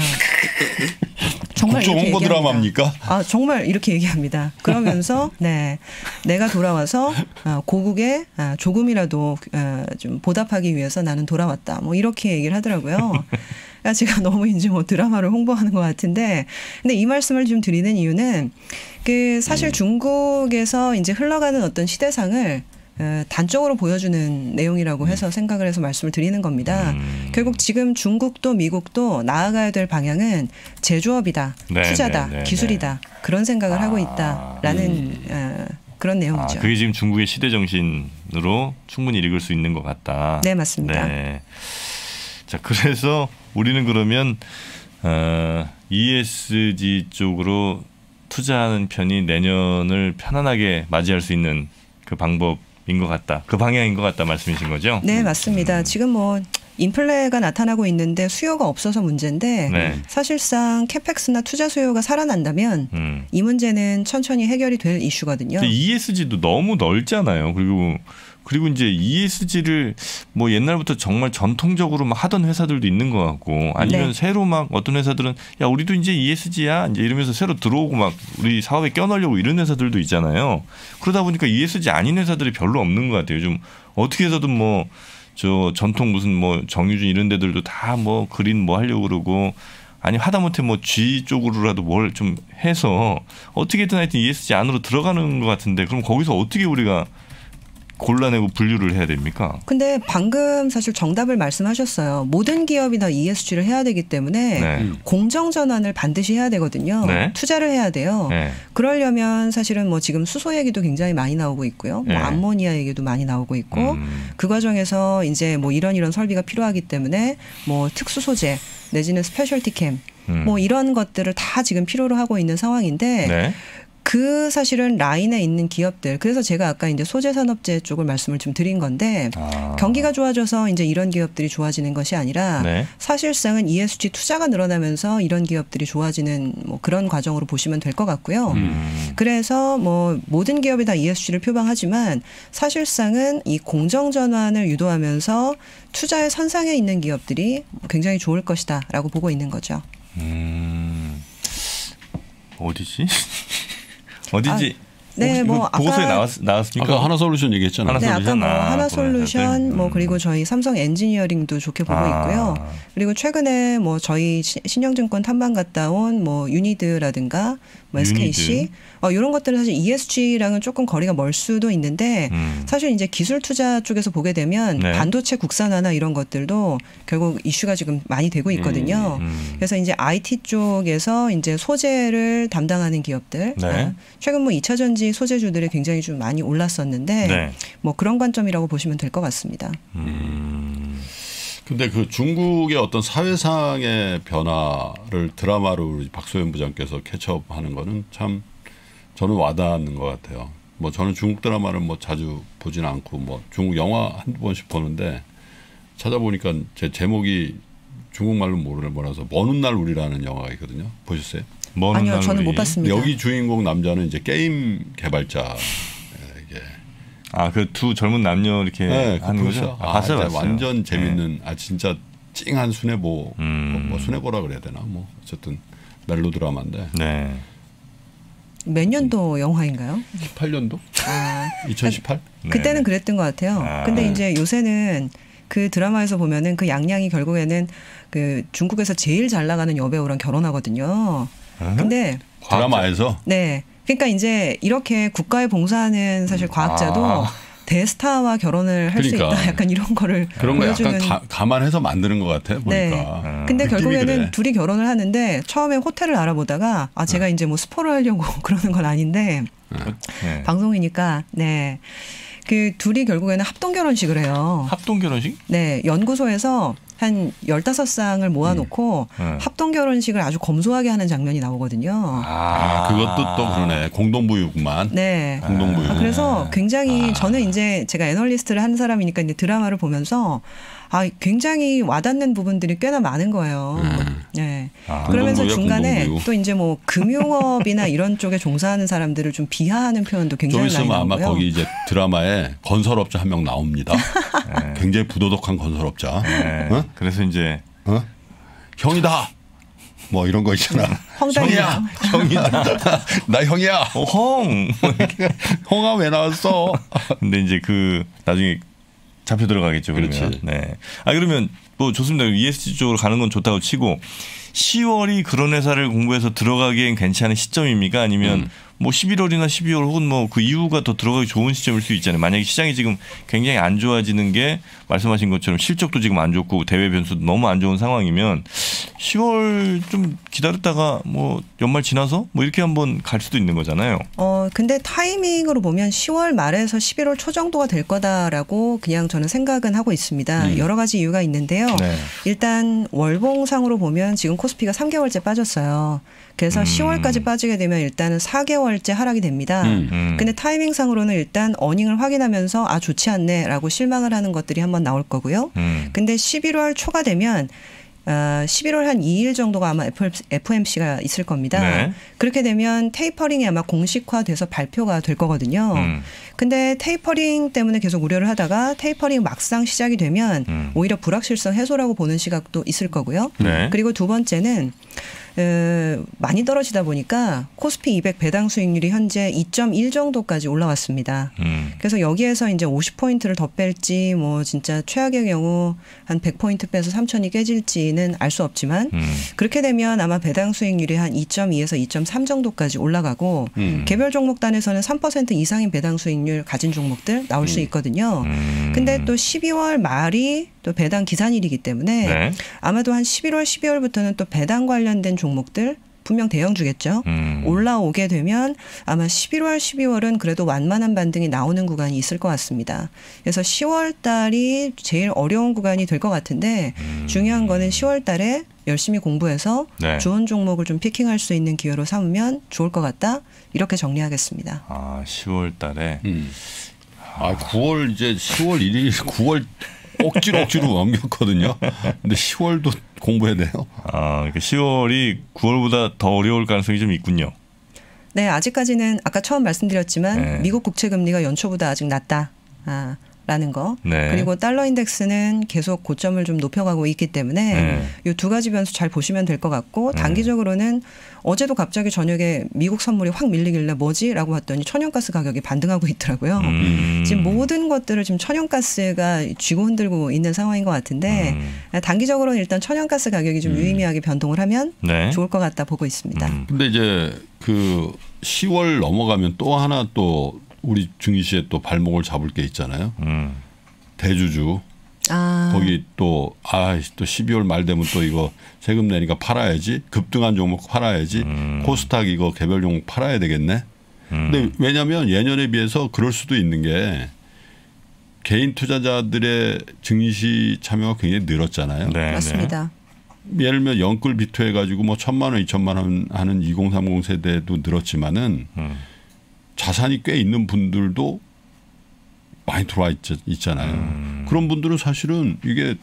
정말 국정 홍보 드라마입니까? 아 정말 이렇게 얘기합니다. 그러면서 네 내가 돌아와서 고국에 조금이라도 좀 보답하기 위해서 나는 돌아왔다. 뭐 이렇게 얘기를 하더라고요. 제가 너무 이제 뭐 드라마를 홍보하는 것 같은데, 근데 이 말씀을 좀 드리는 이유는 그 사실 음. 중국에서 이제 흘러가는 어떤 시대상을 단적으로 보여주는 내용이라고 해서 생각을 해서 말씀을 드리는 겁니다. 음. 결국 지금 중국도 미국도 나아가야 될 방향은 제조업이다, 네, 투자다, 네, 네, 기술이다 네. 그런 생각을 아. 하고 있다라는 음. 어, 그런 내용이죠. 아, 그게 지금 중국의 시대 정신으로 충분히 읽을 수 있는 것 같다. 네, 맞습니다. 네. 자, 그래서 우리는 그러면 어, 이에스지 쪽으로 투자하는 편이 내년을 편안하게 맞이할 수 있는 그 방법인 것 같다. 그 방향인 것 같다 말씀이신 거죠? 네, 맞습니다. 음. 지금 뭐 인플레가 나타나고 있는데 수요가 없어서 문제인데 네. 사실상 캐펙스나 투자 수요가 살아난다면 음. 이 문제는 천천히 해결이 될 이슈거든요. 이에스지도 너무 넓잖아요. 그리고 그리고 이제 이에스지를 뭐 옛날부터 정말 전통적으로 막 하던 회사들도 있는 것 같고 아니면 네. 새로 막 어떤 회사들은 야 우리도 이제 이에스지야 이제 이러면서 새로 들어오고 막 우리 사업에 껴넣으려고 이런 회사들도 있잖아요. 그러다 보니까 이에스지 아닌 회사들이 별로 없는 것 같아요. 좀 어떻게 해서든 뭐 저 전통 무슨 뭐 정유준 이런 데들도 다 뭐 그린 뭐 하려고 그러고 아니 하다못해 뭐 G 쪽으로라도 뭘 좀 해서 어떻게든 하여튼 이에스지 안으로 들어가는 것 같은데 그럼 거기서 어떻게 우리가 골라내고 분류를 해야 됩니까? 근데 방금 사실 정답을 말씀하셨어요. 모든 기업이 다 이에스지를 해야 되기 때문에 네. 공정전환을 반드시 해야 되거든요. 네. 투자를 해야 돼요. 네. 그러려면 사실은 뭐 지금 수소 얘기도 굉장히 많이 나오고 있고요. 네. 뭐 암모니아 얘기도 많이 나오고 있고 음. 그 과정에서 이제 뭐 이런 이런 설비가 필요하기 때문에 뭐 특수 소재 내지는 스페셜티 캠 음. 뭐 이런 것들을 다 지금 필요로 하고 있는 상황인데 네. 그 사실은 라인에 있는 기업들 그래서 제가 아까 이제 소재 산업재 쪽을 말씀을 좀 드린 건데 아. 경기가 좋아져서 이제 이런 기업들이 좋아지는 것이 아니라 네. 사실상은 이에스지 투자가 늘어나면서 이런 기업들이 좋아지는 뭐 그런 과정으로 보시면 될 것 같고요. 음. 그래서 뭐 모든 기업이 다 이에스지를 표방하지만 사실상은 이 공정 전환을 유도하면서 투자의 선상에 있는 기업들이 굉장히 좋을 것이다라고 보고 있는 거죠. 음. 어디지? 어디지? 아, 네, 뭐 보고서에 나왔, 나왔습니까? 아까 하나솔루션 얘기했잖아요. 네, 아까 뭐 하나솔루션, 뭐 그리고 저희 삼성 엔지니어링도 좋게 보고 아. 있고요. 그리고 최근에 뭐 저희 신영증권 탐방 갔다 온 뭐 유니드라든가 뭐 에스케이씨 유니드. 어, 이런 것들은 사실 이에스지랑은 조금 거리가 멀 수도 있는데 음. 사실 이제 기술 투자 쪽에서 보게 되면 네. 반도체 국산화나 이런 것들도 결국 이슈가 지금 많이 되고 있거든요. 음. 음. 그래서 이제 아이티 쪽에서 이제 소재를 담당하는 기업들, 네. 어, 최근 뭐 이 차 전지 소재주들이 굉장히 좀 많이 올랐었는데 네. 뭐 그런 관점이라고 보시면 될 것 같습니다. 음. 근데 그 중국의 어떤 사회상의 변화를 드라마로 우리 박소연 부장께서 캐치업하는 거는 참 저는 와닿는 것 같아요. 뭐 저는 중국 드라마를 뭐 자주 보진 않고 뭐 중국 영화 한두 번씩 보는데 찾아보니까 제 제목이 중국말로 모르는 거라서 먼 훗날 우리라는 영화가 있거든요. 보셨어요? 먼 아니요, 저는 우리. 못 봤습니다. 여기 주인공 남자는 이제 게임 개발자. 아, 그 두 젊은 남녀 이렇게 네, 하는 거죠? 아, 봤어요, 봤어요. 완전 재밌는, 네. 아 진짜 찡한 순애보, 음. 뭐, 뭐 순애보라 그래야 되나, 뭐 어쨌든 멜로 드라마인데. 네. 몇 년도 영화인가요? 십팔 년도? 아, 이천십팔? 그때는 그랬던 것 같아요. 아. 근데 이제 요새는 그 드라마에서 보면은 그 양양이 결국에는 그 중국에서 제일 잘 나가는 여배우랑 결혼하거든요. 어? 근데 드라마에서? 네. 그러니까 이제 이렇게 국가에 봉사하는 사실 과학자도 아. 대스타와 결혼을 할 수 그러니까. 있다. 약간 이런 거를 그런 거 약간 가, 감안해서 만드는 것 같아 보니까. 네. 음. 근데 결국에는 그래. 둘이 결혼을 하는데 처음에 호텔을 알아보다가 아 제가 네. 이제 뭐 스포를 하려고 그러는 건 아닌데 네. 방송이니까 네. 그 둘이 결국에는 합동 결혼식을 해요. 합동 결혼식? 네. 연구소에서 한 열다섯 쌍을 모아놓고 음. 네. 합동 결혼식을 아주 검소하게 하는 장면이 나오거든요. 아, 그것도 또 그러네. 공동부유구만. 네. 공동부유. 아, 그래서 굉장히 아. 저는 이제 제가 애널리스트를 한 사람이니까 이제 드라마를 보면서 아, 굉장히 와닿는 부분들이 꽤나 많은 거예요. 음. 네. 아. 그러면서 중간에 공동부유. 또 이제 뭐 금융업이나 이런 쪽에 종사하는 사람들을 좀 비하하는 표현도 굉장히 많이 나오고요. 좀 있으면 아마 거기 이제 드라마에 건설업자 한 명 나옵니다. 네. 굉장히 부도덕한 건설업자. 네. 어? 그래서 이제 어? 형이다. 뭐 이런 거 있잖아. 형이야. 형이야. 나 형이야. 어, 형. 형아 왜 나왔어? 근데 이제 그 나중에 잡혀 들어가겠죠. 그러면. 그렇지. 네. 아 그러면 뭐 좋습니다. 이에스지 쪽으로 가는 건 좋다고 치고 시월이 그런 회사를 공부해서 들어가기엔 괜찮은 시점입니까? 아니면 음. 뭐 십일월이나 십이월 혹은 뭐 그 이후가 더 들어가기 좋은 시점일 수 있잖아요. 만약에 시장이 지금 굉장히 안 좋아지는 게 말씀하신 것처럼 실적도 지금 안 좋고 대외 변수도 너무 안 좋은 상황이면 시월 좀 기다렸다가 뭐 연말 지나서 뭐 이렇게 한번 갈 수도 있는 거잖아요. 어 근데 타이밍으로 보면 시월 말에서 십일월 초 정도가 될 거다라고 그냥 저는 생각은 하고 있습니다. 음. 여러 가지 이유가 있는데요. 네. 일단 월봉상으로 보면 지금 코스피가 삼 개월째 빠졌어요. 그래서 음. 시월까지 빠지게 되면 일단은 사 개월째 하락이 됩니다. 음. 음. 근데 타이밍상으로는 일단 어닝을 확인하면서 아 좋지 않네라고 실망을 하는 것들이 한번 나올 거고요. 음. 근데 십일월 초가 되면 어, 십일월 한 이 일 정도가 아마 에프오엠씨가 있을 겁니다. 네. 그렇게 되면 테이퍼링이 아마 공식화돼서 발표가 될 거거든요. 음. 근데 테이퍼링 때문에 계속 우려를 하다가 테이퍼링 막상 시작이 되면 음. 오히려 불확실성 해소라고 보는 시각도 있을 거고요. 네. 그리고 두 번째는 어, 많이 떨어지다 보니까 코스피 이백 배당 수익률이 현재 이 점 일 정도까지 올라왔습니다. 음. 그래서 여기에서 이제 오십 포인트를 더 뺄지 뭐 진짜 최악의 경우 한 백 포인트 빼서 삼천이 깨질지는 알 수 없지만 음. 그렇게 되면 아마 배당 수익률이 한 이 점 이에서 이 점 삼 정도까지 올라가고 음. 개별 종목단에서는 삼 퍼센트 이상인 배당 수익률 가진 종목들 나올 음. 수 있거든요. 음. 근데 또 십이월 말이 또 배당 기산일이기 때문에 네. 아마도 한 십일월, 십이월부터는 또 배당 관련된 종목들 분명 대형주겠죠. 음. 올라오게 되면 아마 십일월, 십이월은 그래도 완만한 반등이 나오는 구간이 있을 것 같습니다. 그래서 시월 달이 제일 어려운 구간이 될 것 같은데 음. 중요한 거는 시월 달에 열심히 공부해서 네. 좋은 종목을 좀 피킹할 수 있는 기회로 삼으면 좋을 것 같다. 이렇게 정리하겠습니다. 아, 시월 달에. 음. 아, 구월 이제 시월 일 일 구월 억지로 억지로 넘겼거든요. 근데 시월도 공부해야 돼요. 아, 그러니까 시월이 구월보다 더 어려울 가능성이 좀 있군요. 네, 아직까지는 아까 처음 말씀드렸지만 네. 미국 국채 금리가 연초보다 아직 낮다. 아, 라는 거. 네. 그리고 달러 인덱스는 계속 고점을 좀 높여가고 있기 때문에 네. 이 두 가지 변수 잘 보시면 될 것 같고 단기적으로는 어제도 갑자기 저녁에 미국 선물이 확 밀리길래 뭐지? 라고 봤더니 천연가스 가격이 반등하고 있더라고요. 음. 지금 모든 것들을 지금 천연가스가 쥐고 흔들고 있는 상황인 것 같은데 음. 단기적으로는 일단 천연가스 가격이 좀 음. 유의미하게 변동을 하면 네. 좋을 것 같다 보고 있습니다. 음. 근데 이제 그 시월 넘어가면 또 하나 또 우리 증시에 또 발목을 잡을 게 있잖아요. 음. 대주주. 아. 거기 또, 아, 또 십이월 말 되면 또 이거 세금 내니까 팔아야지. 급등한 종목 팔아야지. 음. 코스닥 이거 개별 종목 팔아야 되겠네. 음. 근데 왜냐하면 예년에 비해서 그럴 수도 있는 게 개인 투자자들의 증시 참여가 굉장히 늘었잖아요. 네, 맞습니다. 네. 예를 들면 영끌 비투해가지고 뭐 천만 원, 이천만 원 하는 이공삼공 세대도 늘었지만은 음. 자산이 꽤 있는 분들도 많이 들어와 있, 있잖아요. 음. 그런 분들은 사실은 이게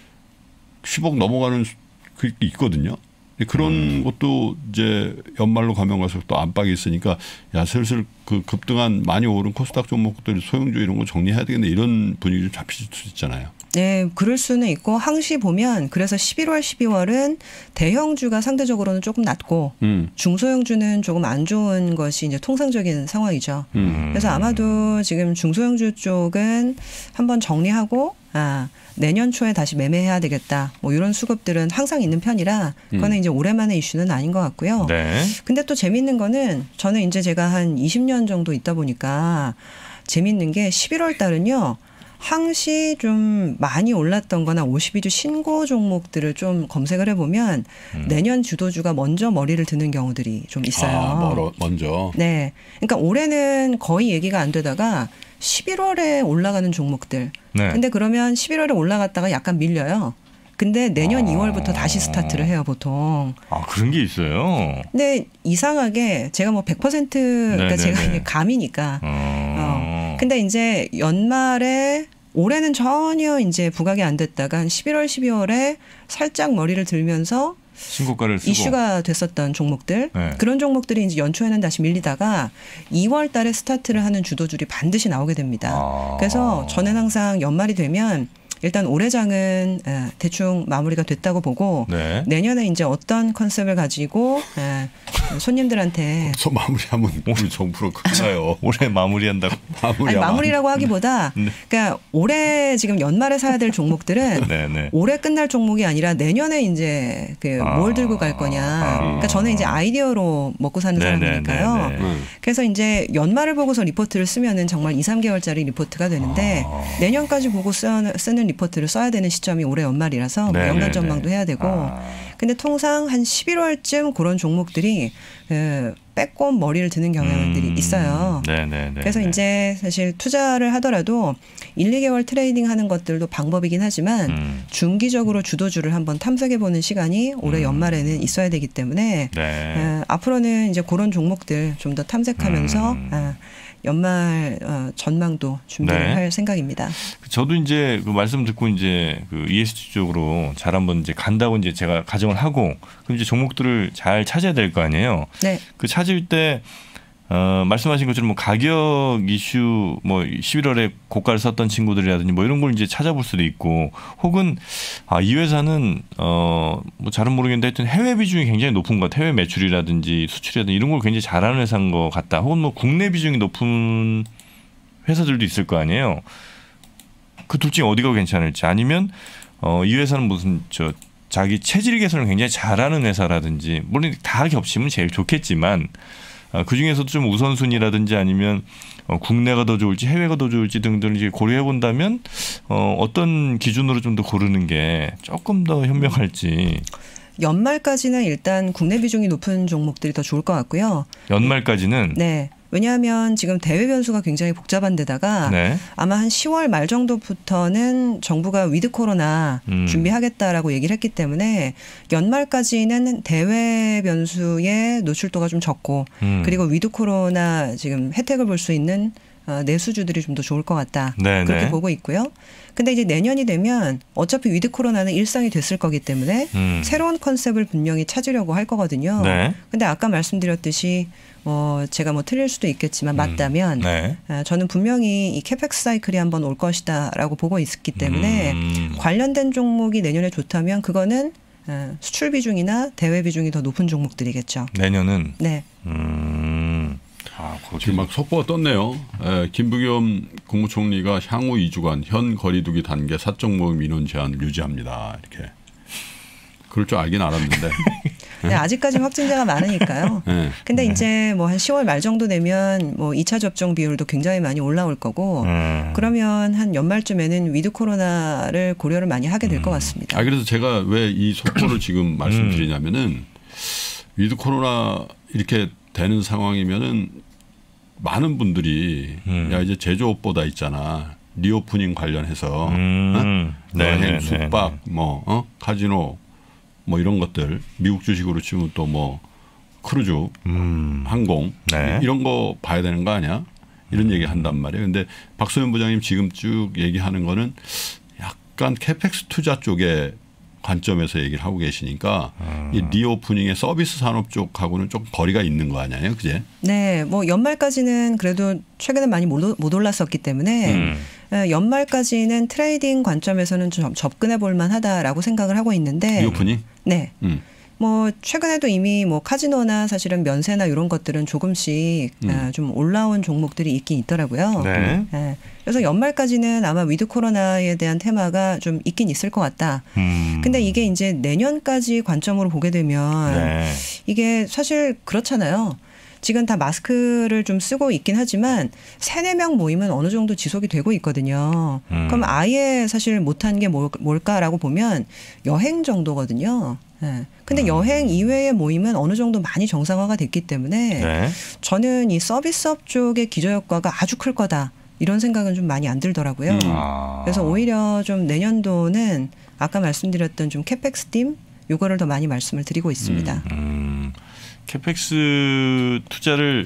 십억 넘어가는 그 있거든요. 그런 음. 것도 이제 연말로 가면 갈수록 또 안팎이 있으니까 야 슬슬 그 급등한 많이 오른 코스닥 종목들 소형주 이런 거 정리해야 되겠네 이런 분위기 좀 잡히실 수 있잖아요. 네, 그럴 수는 있고 항시 보면 그래서 십일월, 십이월은 대형주가 상대적으로는 조금 낮고 음. 중소형주는 조금 안 좋은 것이 이제 통상적인 상황이죠. 음. 그래서 아마도 지금 중소형주 쪽은 한번 정리하고 아, 내년 초에 다시 매매해야 되겠다. 뭐 이런 수급들은 항상 있는 편이라 그거는 음. 이제 오랜만의 이슈는 아닌 것 같고요. 네. 근데 또 재밌는 거는 저는 이제 제가 한 이십 년 정도 있다 보니까 재밌는 게 십일월 달은요. 항시 좀 많이 올랐던 거나 오십이 주 신고 종목들을 좀 검색을 해보면 음. 내년 주도주가 먼저 머리를 드는 경우들이 좀 있어요. 아, 멀어, 먼저. 네. 그러니까 올해는 거의 얘기가 안 되다가 십일월에 올라가는 종목들. 네. 근데 그러면 십일월에 올라갔다가 약간 밀려요. 근데 내년 아. 이월부터 다시 스타트를 해요, 보통. 아, 그런 게 있어요? 근데 이상하게 제가 뭐 백 퍼센트 그러니까 제가 이게 감이니까. 아. 어. 근데 이제 연말에 올해는 전혀 이제 부각이 안 됐다가 한 십일월, 십이월에 살짝 머리를 들면서 신고가를 쓰고 이슈가 됐었던 종목들 네. 그런 종목들이 이제 연초에는 다시 밀리다가 이월 달에 스타트를 하는 주도주들이 반드시 나오게 됩니다. 아. 그래서 저는 항상 연말이 되면 일단 올해장은 대충 마무리가 됐다고 보고 네. 내년에 이제 어떤 컨셉을 가지고 손님들한테 서 마무리하면 우리 정부로 끝나요. 올해 마무리한다고. 아니, 마무리라고 하기보다 네. 그러니까 올해 지금 연말에 사야 될 종목들은 네, 네. 올해 끝날 종목이 아니라 내년에 이제 그 뭘 아. 들고 갈 거냐. 아. 그러니까 저는 이제 아이디어로 먹고 사는 네, 사람이니까요. 네, 네, 네. 그래서 이제 연말을 보고서 리포트를 쓰면은 정말 이, 삼 개월짜리 리포트가 되는데 아. 내년까지 보고 쓰는, 쓰는 리포트를 써야 되는 시점이 올해 연말이라서 네, 연간 전망도 네, 네. 해야 되고 아. 근데 통상 한 십일월쯤 그런 종목들이 그 빼꼼 머리를 드는 경향들이 음. 있어요. 네네네. 그래서 이제 사실 투자를 하더라도 일, 이 개월 트레이딩 하는 것들도 방법이긴 하지만 음. 중기적으로 주도주를 한번 탐색해보는 시간이 올해 음. 연말에는 있어야 되기 때문에 네. 에, 앞으로는 이제 그런 종목들 좀 더 탐색하면서 음. 아, 연말 어, 전망도 준비를 네. 할 생각입니다. 저도 이제 그 말씀 듣고 이제 그 이에스지 쪽으로 잘 한번 이제 간다고 이제 제가 가정을 하고 그럼 이제 종목들을 잘 찾아야 될 거 아니에요. 네. 그 찾을 때 어, 말씀하신 것처럼 뭐 가격 이슈 뭐 십일월에 고가를 썼던 친구들이라든지 뭐 이런 걸 이제 찾아볼 수도 있고 혹은 아, 이 회사는 어, 뭐 잘은 모르겠는데 하여튼 해외 비중이 굉장히 높은 것 같아요. 해외 매출이라든지 수출이라든지 이런 걸 굉장히 잘하는 회사인 것 같다. 혹은 뭐 국내 비중이 높은 회사들도 있을 거 아니에요. 그 둘 중에 어디가 괜찮을지 아니면 어, 이 회사는 무슨 저 자기 체질 개선을 굉장히 잘하는 회사라든지 물론 다 겹치면 제일 좋겠지만 어, 그 중에서도 좀 우선순위라든지 아니면 어, 국내가 더 좋을지 해외가 더 좋을지 등등 이제 고려해 본다면 어, 어떤 기준으로 좀 더 고르는 게 조금 더 현명할지. 연말까지는 일단 국내 비중이 높은 종목들이 더 좋을 것 같고요. 연말까지는. 네. 왜냐하면 지금 대외 변수가 굉장히 복잡한 데다가 네. 아마 한 시월 말 정도부터는 정부가 위드 코로나 음. 준비하겠다라고 얘기를 했기 때문에 연말까지는 대외 변수의 노출도가 좀 적고 음. 그리고 위드 코로나 지금 혜택을 볼 수 있는 어, 내수주들이 좀 더 좋을 것 같다. 네, 그렇게 네. 보고 있고요. 근데 이제 내년이 되면 어차피 위드 코로나는 일상이 됐을 거기 때문에 음. 새로운 컨셉을 분명히 찾으려고 할 거거든요. 네. 근데 아까 말씀드렸듯이 뭐 제가 뭐 틀릴 수도 있겠지만 맞다면 음. 네. 아, 저는 분명히 이 캐펙스 사이클이 한번 올 것이다라고 보고 있기 때문에 음. 관련된 종목이 내년에 좋다면 그거는 아, 수출 비중이나 대외 비중이 더 높은 종목들이겠죠. 내년은. 네. 음. 아, 지금 막 속보가 떴네요. 에, 김부겸 국무총리가 향후 이 주간 현 거리두기 단계 사적 모임 인원 제한을 유지합니다. 이렇게. 그럴 줄 알긴 알았는데. 네, 아직까지 확진자가 많으니까요. 네. 근데 이제 뭐 한 시월 말 정도 되면 뭐 이 차 접종 비율도 굉장히 많이 올라올 거고 음. 그러면 한 연말쯤에는 위드 코로나를 고려를 많이 하게 될 것 같습니다. 아 그래서 제가 왜 이 속보를 지금 말씀드리냐면은 위드 코로나 이렇게 되는 상황이면은 많은 분들이 음. 야 이제 제조업보다 있잖아 리오프닝 관련해서 음. 어? 네, 여행, 네, 네, 숙박, 뭐 어? 카지노 뭐 이런 것들 미국 주식으로 치면 또 뭐 크루즈, 음. 항공 네. 이런 거 봐야 되는 거 아니야? 이런 얘기 한단 말이에요. 근데 박소연 부장님 지금 쭉 얘기하는 거는 약간 캐펙스 투자 쪽에 관점에서 얘기를 하고 계시니까 음. 이 리오프닝의 서비스 산업 쪽하고는 좀 거리가 있는 거 아니에요, 그제? 네, 뭐 연말까지는 그래도 최근에 많이 못, 못 올랐었기 때문에 음. 연말까지는 트레이딩 관점에서는 좀 접근해 볼 만하다라고 생각을 하고 있는데 리오프닝? 네. 음. 뭐 최근에도 이미 뭐 카지노나 사실은 면세나 이런 것들은 조금씩 음. 아, 좀 올라온 종목들이 있긴 있더라고요. 네. 네. 그래서 연말까지는 아마 위드 코로나에 대한 테마가 좀 있긴 있을 것 같다. 음. 근데 이게 이제 내년까지 관점으로 보게 되면 네. 이게 사실 그렇잖아요. 지금 다 마스크를 좀 쓰고 있긴 하지만 세네 명 모임은 어느 정도 지속이 되고 있거든요. 음. 그럼 아예 사실 못한 게 뭘, 뭘까라고 보면 여행 정도거든요. 네. 근데 음. 여행 이외의 모임은 어느 정도 많이 정상화가 됐기 때문에 네. 저는 이 서비스업 쪽의 기저효과가 아주 클 거다. 이런 생각은 좀 많이 안 들더라고요. 음. 아. 그래서 오히려 좀 내년도는 아까 말씀드렸던 좀 캐펙스 팀 요거를 더 많이 말씀을 드리고 있습니다. 음. 캐펙스 투자를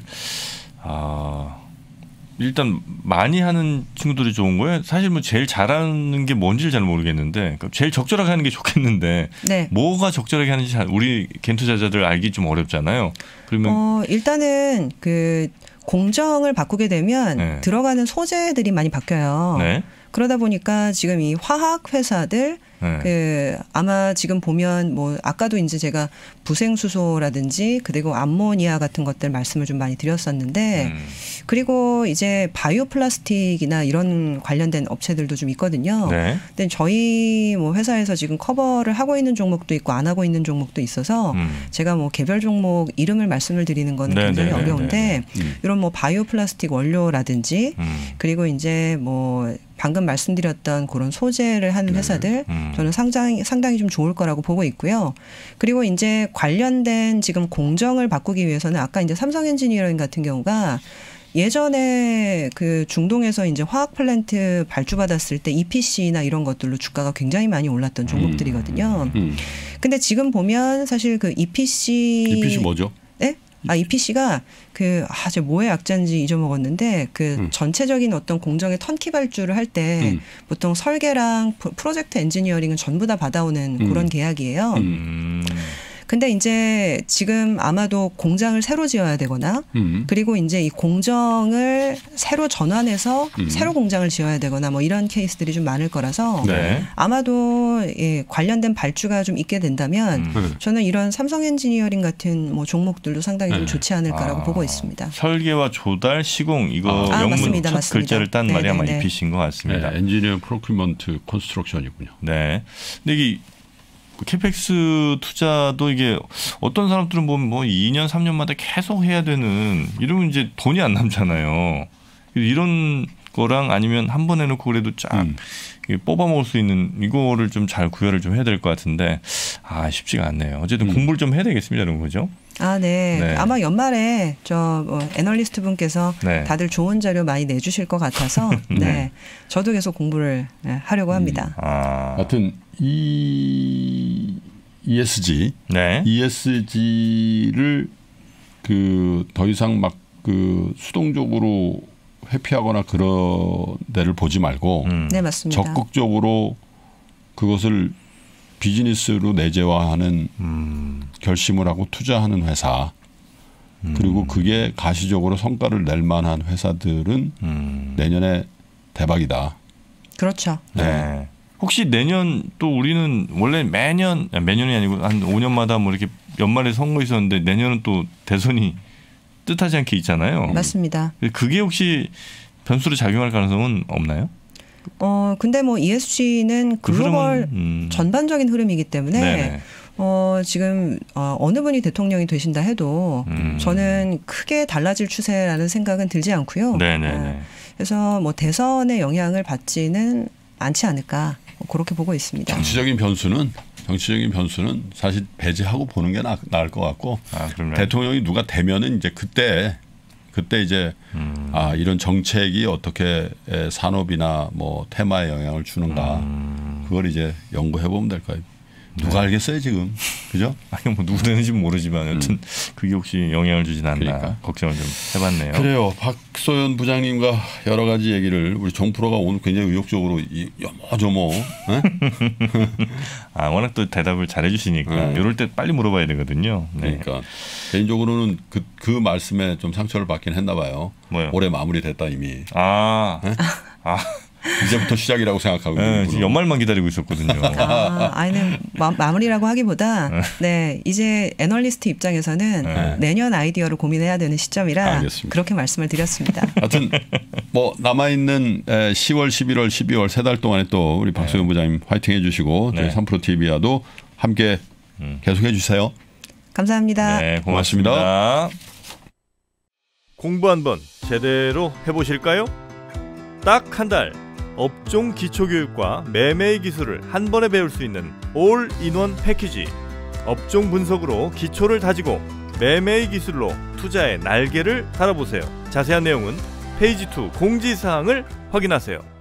아, 일단 많이 하는 친구들이 좋은 거예요. 사실 뭐 제일 잘하는 게 뭔지를 잘 모르겠는데 그러니까 제일 적절하게 하는 게 좋겠는데 네. 뭐가 적절하게 하는지 잘 우리 개인 투자자들 알기 좀 어렵잖아요. 그러면 어, 일단은 그 공정을 바꾸게 되면 네. 들어가는 소재들이 많이 바뀌어요. 네. 그러다 보니까 지금 이 화학 회사들 네. 그 아마 지금 보면 뭐 아까도 이제 제가 부생수소라든지 그리고 암모니아 같은 것들 말씀을 좀 많이 드렸었는데 음. 그리고 이제 바이오 플라스틱이나 이런 관련된 업체들도 좀 있거든요. 네. 근데 저희 뭐 회사에서 지금 커버를 하고 있는 종목도 있고 안 하고 있는 종목도 있어서 음. 제가 뭐 개별 종목 이름을 말씀을 드리는 건 네, 굉장히 네, 네, 어려운데 네, 음. 이런 뭐 바이오 플라스틱 원료라든지 음. 그리고 이제 뭐 방금 말씀드렸던 그런 소재를 하는 회사들 음. 저는 상당히 상당히 좀 좋을 거라고 보고 있고요. 그리고 이제 관련된 지금 공정을 바꾸기 위해서는 아까 이제 삼성 엔지니어링 같은 경우가 예전에 그 중동에서 이제 화학 플랜트 발주받았을 때 이피씨나 이런 것들로 주가가 굉장히 많이 올랐던 종목들이거든요. 음. 음. 근데 지금 보면 사실 그 이피씨 이피씨 뭐죠? 네? 아, 이피씨가 그, 아, 저 뭐의 약자인지 잊어먹었는데 그 음. 전체적인 어떤 공정의 턴키 발주를 할 때 음. 보통 설계랑 프로젝트 엔지니어링은 전부 다 받아오는 음. 그런 계약이에요. 음. 근데 이제 지금 아마도 공장을 새로 지어야 되거나 음. 그리고 이제 이 공정을 새로 전환해서 음. 새로 공장을 지어야 되거나 뭐 이런 케이스들이 좀 많을 거라서 네. 아마도 예, 관련된 발주가 좀 있게 된다면 음. 저는 이런 삼성 엔지니어링 같은 뭐 종목들도 상당히 네. 좀 좋지 않을까라고 아. 보고 있습니다. 설계와 조달, 시공 이거 아, 영문 맞습니다. 첫 맞습니다. 글자를 딴 말이 아마 네네네. 이피씨인 것 같습니다. 네, 엔지니어 프로큐먼트 컨스트럭션이군요. 네. 근데 이게 캐펙스 투자도 이게 어떤 사람들은 보면 뭐 이 년 삼 년마다 계속 해야 되는 이러면 이제 돈이 안 남잖아요. 이런 거랑 아니면 한 번 해놓고 그래도 쫙 음. 뽑아 먹을 수 있는 이거를 좀 잘 구별을 좀 해야 될 것 같은데 아 쉽지가 않네요. 어쨌든 음. 공부를 좀 해야 되겠습니다, 이런 거죠. 아, 네. 네. 아마 연말에 저 뭐 애널리스트 분께서 네. 다들 좋은 자료 많이 내주실 것 같아서 네. 네. 저도 계속 공부를 하려고 합니다. 음. 아. 하여튼 이 이에스지, 네. 이에스지를 그 더 이상 막 그 수동적으로 회피하거나 그런 데를 보지 말고 음. 네, 맞습니다. 적극적으로 그것을 비즈니스로 내재화하는 음. 결심을 하고 투자하는 회사 음. 그리고 그게 가시적으로 성과를 낼 만한 회사들은 음. 내년에 대박이다. 그렇죠. 네. 네. 혹시 내년 또 우리는 원래 매년 매년이 아니고 한 오 년마다 뭐 이렇게 연말에 선거 있었는데 내년은 또 대선이 뜻하지 않게 있잖아요. 맞습니다. 그게 혹시 변수로 작용할 가능성은 없나요? 어 근데 뭐 이에스지는 글로벌 그 음. 전반적인 흐름이기 때문에 네네. 어 지금 어, 어느 분이 대통령이 되신다 해도 음. 저는 크게 달라질 추세라는 생각은 들지 않고요. 어, 그래서 뭐 대선의 영향을 받지는 않지 않을까 그렇게 보고 있습니다. 정치적인 변수는 정치적인 변수는 사실 배제하고 보는 게 나, 나을 것 같고 아, 대통령이 누가 되면은 이제 그때 그때 이제 음. 아 이런 정책이 어떻게 산업이나 뭐 테마에 영향을 주는가 음. 그걸 이제 연구해 보면 될 거예요. 누가 네. 알겠어요 지금, 그죠? 아니 뭐 누구 되는지는 모르지만 여튼 음. 그게 혹시 영향을 주진 않나 그러니까. 걱정을 좀 해봤네요. 그래요. 박소연 부장님과 여러 가지 얘기를 우리 정프로가 오늘 굉장히 의욕적으로 여모저모. 아 워낙 또 대답을 잘해주시니까 네. 이럴 때 빨리 물어봐야 되거든요. 네. 그러니까 개인적으로는 그, 그 말씀에 좀 상처를 받긴 했나 봐요. 뭐요? 올해 마무리됐다 이미. 아, 네? 아. 이제부터 시작이라고 생각하고 네, 연말만 기다리고 있었거든요. 아, 아니는 마, 마무리라고 하기보다 네, 이제 애널리스트 입장에서는 네. 내년 아이디어를 고민해야 되는 시점이라 알겠습니다. 그렇게 말씀을 드렸습니다. 하여튼 뭐 남아있는 시월, 십일월, 십이월 세 달 동안에 또 우리 박소연 네. 부장님 화이팅 해주시고 저희 네. 삼프로 티비와도 함께 음. 계속해 주세요. 감사합니다. 네, 고맙습니다. 고맙습니다. 공부 한번 제대로 해보실까요? 딱 한 달 업종 기초교육과 매매의 기술을 한 번에 배울 수 있는 올인원 패키지. 업종 분석으로 기초를 다지고 매매의 기술로 투자의 날개를 달아보세요. 자세한 내용은 페이지 이 공지사항을 확인하세요.